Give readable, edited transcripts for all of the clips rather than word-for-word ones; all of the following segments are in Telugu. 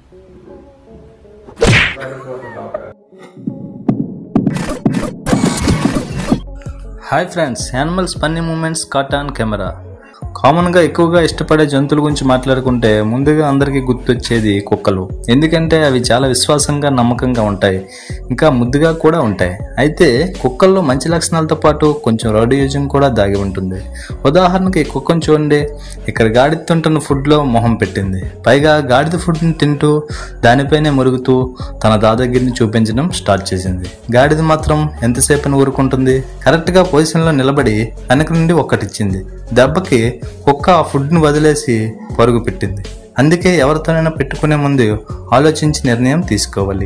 Hi friends, animals funny moments caught on camera. కామన్గా ఎక్కువగా ఇష్టపడే జంతువుల గురించి మాట్లాడుకుంటే ముందుగా అందరికీ గుర్తొచ్చేది కుక్కలు. ఎందుకంటే అవి చాలా విశ్వాసంగా, నమ్మకంగా ఉంటాయి, ఇంకా ముద్దుగా కూడా ఉంటాయి. అయితే కుక్కల్లో మంచి లక్షణాలతో పాటు కొంచెం రౌడీయిజం కూడా దాగి ఉంటుంది. ఉదాహరణకి కుక్కను చూడండి, ఇక్కడ గాడిద తింటున్న ఫుడ్లో మొహం పెట్టింది. పైగా గాడిద ఫుడ్ని తింటూ దానిపైనే మురుగుతూ తన దాదాగిరిని చూపించడం స్టార్ట్ చేసింది. గాడిద మాత్రం ఎంతసేపని ఊరుకుంటుంది. కరెక్ట్గా పొజిషన్లో నిలబడి వెనక నుండి ఒక్కటిచ్చింది. దెబ్బకి కుక్క ఆ ఫుడ్ని వదిలేసి పరుగు పెట్టింది. అందుకే ఎవరితోనైనా పెట్టుకునే ముందు ఆలోచించి నిర్ణయం తీసుకోవాలి.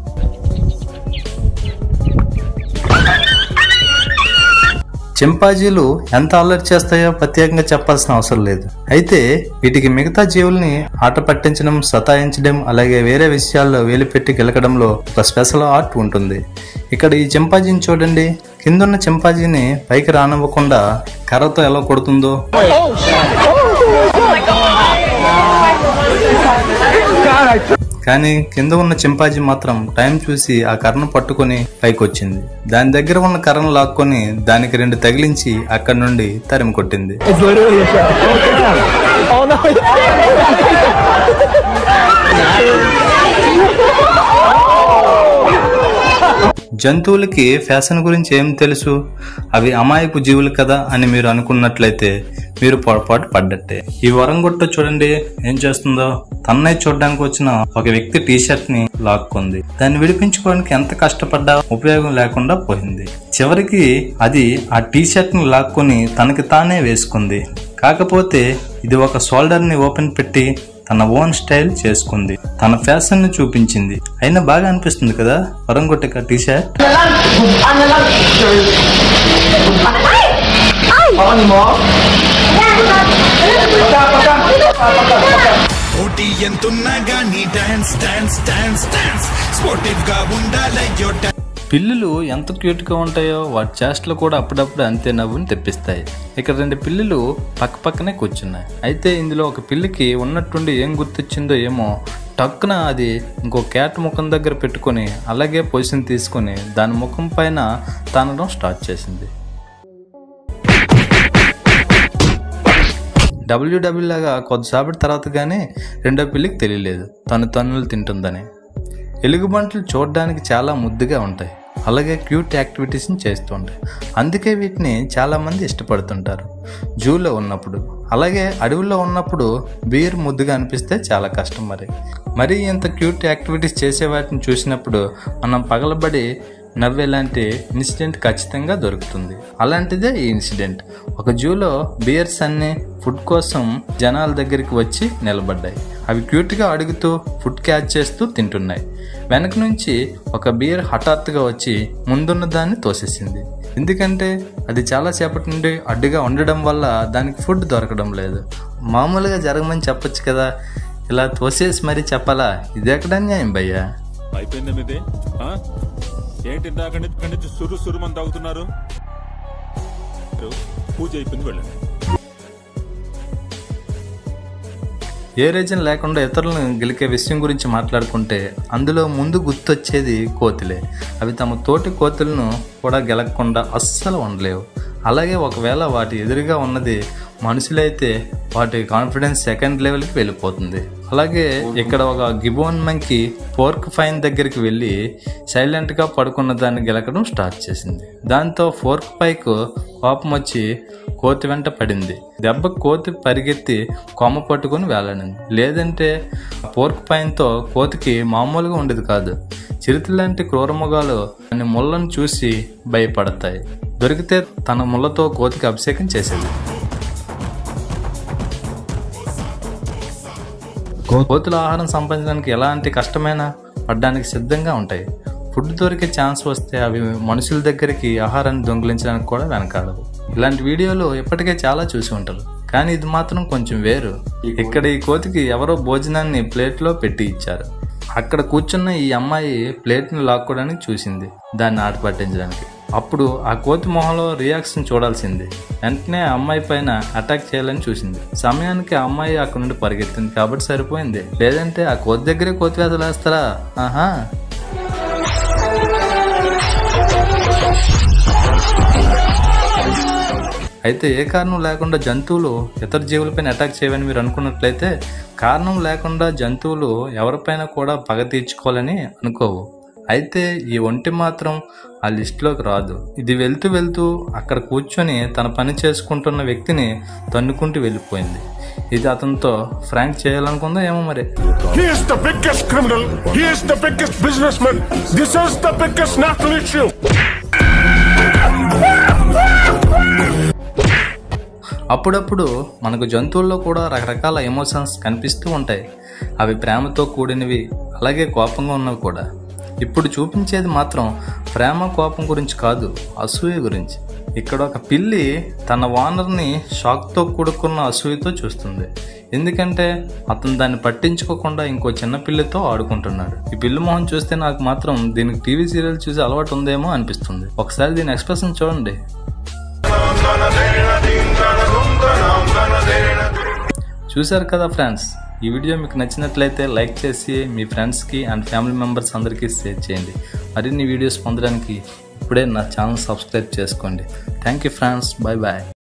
చింపాజీలు ఎంత అల్లరి చేస్తాయో ప్రత్యేకంగా చెప్పాల్సిన అవసరం లేదు. అయితే వీటికి మిగతా జీవుల్ని ఆట పట్టించడం, సతాయించడం, అలాగే వేరే విషయాల్లో వేలు పెట్టి గెలకడంలో ఒక స్పెషల్ ఆర్ట్ ఉంటుంది. ఇక్కడ ఈ చింపాజీని చూడండి. కిందున్న చింపాజీని పైకి రానివ్వకుండా కర్రతో ఎలా కొడుతుందో, కానీ కింద ఉన్న చింపాజీ మాత్రం టైం చూసి ఆ కర్రను పట్టుకుని పైకి వచ్చింది. దాని దగ్గర ఉన్న కర్రను లాక్కొని దానికి 2 తగిలించి అక్కడి నుండి తరిమి కొట్టింది. జంతువులకి ఫ్యాషన్ గురించి ఏం తెలుసు, అవి అమాయకు జీవులు కదా అని మీరు అనుకున్నట్లయితే మీరు పొరపాటు పడ్డట్టే. ఈ వరంగొట్ట చూడండి ఏం చేస్తుందో. తన్నే చూడడానికి వచ్చిన ఒక వ్యక్తి టీషర్ట్ ని లాక్కుంది. దాన్ని విడిపించుకోవడానికి ఎంత కష్టపడ్డా ఉపయోగం లేకుండా పోయింది. చివరికి అది ఆ టీషర్ట్ ని లాక్కొని తనకి తానే వేసుకుంది. కాకపోతే ఇది ఒక షోల్డర్ ని ఓపెన్ పెట్టి తన ఓన్ స్టైల్ చేసుకుంది, తన ఫ్యాషన్ ని చూపించింది. అయినా బాగా అనిపిస్తుంది కదా వరంగొట్ట టీషర్ట్. పిల్లులు ఎంత క్యూట్ గా ఉంటాయో వాటి చేష్టలు కూడా అప్పుడప్పుడు అంతే నవ్వుని తెప్పిస్తాయి. ఇక్కడ 2 పిల్లులు పక్క పక్కనే కూర్చున్నాయి. అయితే ఇందులో ఒక పిల్లికి ఉన్నట్టుండి ఏం గుర్తొచ్చిందో ఏమో, టక్కున అది ఇంకో క్యాట్ ముఖం దగ్గర పెట్టుకొని అలాగే పొజిషన్ తీసుకొని దాని ముఖం పైన తనడం స్టార్ట్ చేసింది. డబ్ల్యూడబ్ల్యూ లాగా కొద్దిసేపటి తర్వాత కానీ రెండో పిల్లికి తెలియలేదు తను తన్నులు తింటుందని. ఎలుగుబంట్లు చూడడానికి చాలా ముద్దుగా ఉంటాయి, అలాగే క్యూట్ యాక్టివిటీస్ని చేస్తూ ఉంటాయి. అందుకే వీటిని చాలామంది ఇష్టపడుతుంటారు జూలో ఉన్నప్పుడు. అలాగే అడవుల్లో ఉన్నప్పుడు బీర్ ముద్దుగా అనిపిస్తే చాలా కష్టం. మరి ఇంత క్యూట్ యాక్టివిటీస్ చేసే వాటిని చూసినప్పుడు మనం పగలబడి నవ్వేలాంటి ఇన్సిడెంట్ ఖచ్చితంగా దొరుకుతుంది. అలాంటిదే ఈ ఇన్సిడెంట్. ఒక జూలో బియర్స్ అన్ని ఫుడ్ కోసం జనాల దగ్గరికి వచ్చి నిలబడ్డాయి. అవి క్యూట్గా అడుగుతూ ఫుడ్ క్యాచ్ చేస్తూ తింటున్నాయి. వెనక నుంచి ఒక బియర్ హఠాత్తుగా వచ్చి ముందున్న దాన్ని తోసేసింది. ఎందుకంటే అది చాలాసేపటి నుండి అడ్డుగా ఉండడం వల్ల దానికి ఫుడ్ దొరకడం లేదు. మామూలుగా జరగమని చెప్పొచ్చు కదా, ఇలా తోసేసి మరీ చెప్పాలా? ఇది ఎక్కడ న్యాయం భయ్యా? ఏంటి నుంచి సురు మంది తాగుతున్నారు? పూజ అయిపోయింది, వెళ్ళండి. ఏ రీజన్ లేకుండా ఇతరులను గెలికే విషయం గురించి మాట్లాడుకుంటే అందులో ముందు గుర్తొచ్చేది కోతులే. అవి తమ తోటి కోతులను కూడా గెలకకుండా అస్సలు ఉండలేవు. అలాగే ఒకవేళ వాటి ఎదురుగా ఉన్నది మనుషులైతే వాటి కాన్ఫిడెన్స్ సెకండ్ లెవెల్కి వెళ్ళిపోతుంది. అలాగే ఇక్కడ ఒక గిబోన్ మంకీ పోర్క్ ఫైన్ దగ్గరికి వెళ్ళి సైలెంట్గా పడుకున్న దాన్ని గెలకడం స్టార్ట్ చేసింది. దాంతో ఫోర్క్ పైకు కోపం వచ్చి కోతి వెంట పడింది. దెబ్బ కోతి పరిగెత్తి కొమ్మ పట్టుకుని వేలాడింది. లేదంటే పోర్క్ పైన్తో కోతికి మామూలుగా ఉండేది కాదు. చిరుతలాంటి క్రూరమృగాలు దాని ముళ్ళను చూసి భయపడతాయి. దొరికితే తన ముళ్ళతో కోతికి అభిషేకం చేసేది. కోతుల ఆహారం సంపాదించడానికి ఎలాంటి కష్టమైనా పడ్డానికి సిద్ధంగా ఉంటాయి. ఫుడ్ దొరికే ఛాన్స్ వస్తే అవి మనుషుల దగ్గరికి ఆహారాన్ని దొంగిలించడానికి కూడా వెనకాడవు. ఇలాంటి వీడియోలు ఇప్పటికే చాలా చూసి ఉంటారు, కానీ ఇది మాత్రం కొంచెం వేరు. ఇక్కడ ఈ కోతికి ఎవరో భోజనాన్ని ప్లేట్లో పెట్టి ఇచ్చారు. అక్కడ కూర్చున్న ఈ అమ్మాయి ప్లేట్ని లాక్కోవడానికి చూసింది దాన్ని ఆట పట్టించడానికి. అప్పుడు ఆ కోతి మొహంలో రియాక్షన్ చూడాల్సింది. వెంటనే ఆ అమ్మాయి పైన అటాక్ చేయాలని చూసింది. సమయానికి ఆ అమ్మాయి అక్కడి నుండి పరిగెత్తింది కాబట్టి సరిపోయింది. లేదంటే ఆ కోతి దగ్గరే కోతి వ్యాధులు వేస్తారా? ఆహా. అయితే ఏ కారణం లేకుండా జంతువులు ఇతర జీవులపైన అటాక్ చేయవని మీరు అనుకున్నట్లయితే, కారణం లేకుండా జంతువులు ఎవరిపైన కూడా పగ తీర్చుకోవాలని అనుకోవు. అయితే ఈ ఒంటె మాత్రం ఆ లిస్టులోకి రాదు. ఇది వెళ్తూ వెళ్తూ అక్కడ కూర్చొని తన పని చేసుకుంటున్న వ్యక్తిని తన్నుకుంటూ వెళ్ళిపోయింది. ఇది అతనితో ఫ్రాంక్ చేయాలనుకుందో ఏమో మరి. He is the biggest criminal. He is the biggest businessman. This is the biggest national issue. అప్పుడప్పుడు మనకు జంతువుల్లో కూడా రకరకాల ఎమోషన్స్ కనిపిస్తూ ఉంటాయి. అవి ప్రేమతో కూడినవి, అలాగే కోపంగా ఉన్నవి కూడా. ఇప్పుడు చూపించేది మాత్రం ప్రేమ కోపం గురించి కాదు, అసూయ గురించి. ఇక్కడ ఒక పిల్లి తన ఓనర్ని షాక్తో కూడుకున్న అసూయతో చూస్తుంది. ఎందుకంటే అతను దాన్ని పట్టించుకోకుండా ఇంకో చిన్న పిల్లితో ఆడుకుంటున్నాడు. ఈ పిల్లి మొహం చూస్తే నాకు మాత్రం దీనికి టీవీ సీరియల్ చూసి అలవాటు ఉందేమో అనిపిస్తుంది. ఒకసారి దీని ఎక్స్ప్రెషన్ చూడండి. చూశారు కదా ఫ్రెండ్స్, ఈ వీడియో మీకు నచ్చినట్లయితే లైక్ చేసి మీ ఫ్రెండ్స్కి అండ్ ఫ్యామిలీ మెంబర్స్ అందరికీ షేర్ చేయండి. మరిన్ని వీడియోస్ పొందడానికి ఇప్పుడే నా ఛానల్ సబ్స్క్రైబ్ చేసుకోండి. Thank you friends, bye bye.